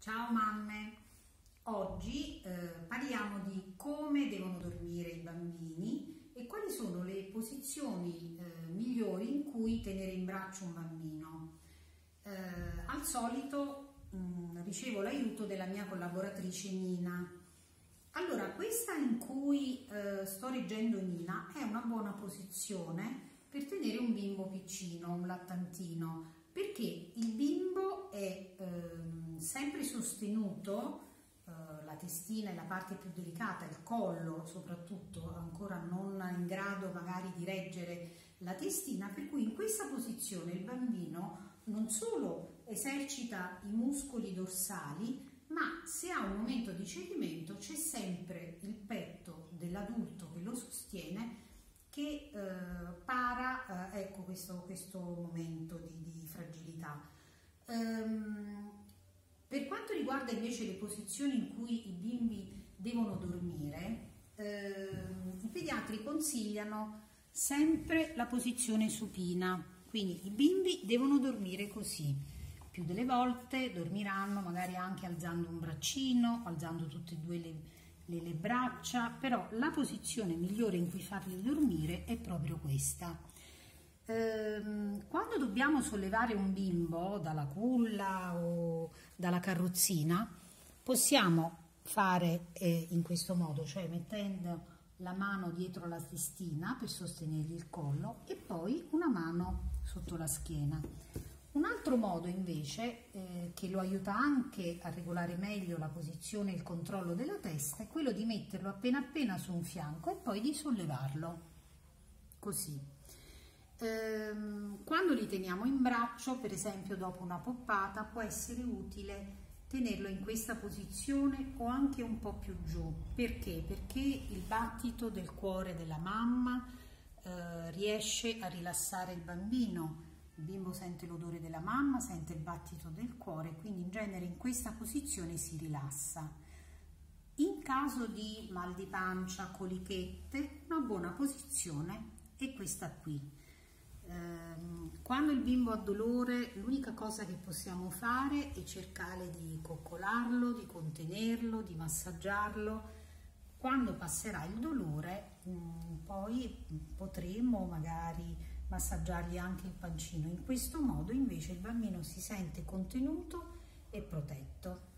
Ciao mamme, oggi parliamo di come devono dormire i bambini e quali sono le posizioni migliori in cui tenere in braccio un bambino. Al solito ricevo l'aiuto della mia collaboratrice Nina. Allora, questa in cui sto reggendo Nina è una buona posizione per tenere un bimbo piccino, un lattantino, perché il bimbo è sempre sostenuto, la testina è la parte più delicata, il collo soprattutto ancora non in grado magari di reggere la testina, per cui in questa posizione il bambino non solo esercita i muscoli dorsali, ma se ha un momento di cedimento c'è sempre il petto dell'adulto che lo sostiene, che para ecco questo momento di fragilità. Per quanto riguarda invece le posizioni in cui i bimbi devono dormire, i pediatri consigliano sempre la posizione supina, quindi i bimbi devono dormire così. Più delle volte dormiranno magari anche alzando un braccino, alzando tutte e due le braccia, però la posizione migliore in cui farli dormire è proprio questa. Quando dobbiamo sollevare un bimbo dalla culla o dalla carrozzina, possiamo fare in questo modo, cioè mettendo la mano dietro la testina per sostenergli il collo e poi una mano sotto la schiena. Un altro modo invece che lo aiuta anche a regolare meglio la posizione e il controllo della testa è quello di metterlo appena appena su un fianco e poi di sollevarlo, così. Quando li teniamo in braccio, per esempio dopo una poppata, può essere utile tenerlo in questa posizione o anche un po' più giù. Perché? Perché il battito del cuore della mamma riesce a rilassare il bambino. Il bimbo sente l'odore della mamma, sente il battito del cuore, quindi in genere in questa posizione si rilassa. In caso di mal di pancia, colichette, una buona posizione è questa qui. Quando il bimbo ha dolore, l'unica cosa che possiamo fare è cercare di coccolarlo, di contenerlo, di massaggiarlo. Quando passerà il dolore, poi potremo magari massaggiargli anche il pancino. In questo modo invece il bambino si sente contenuto e protetto.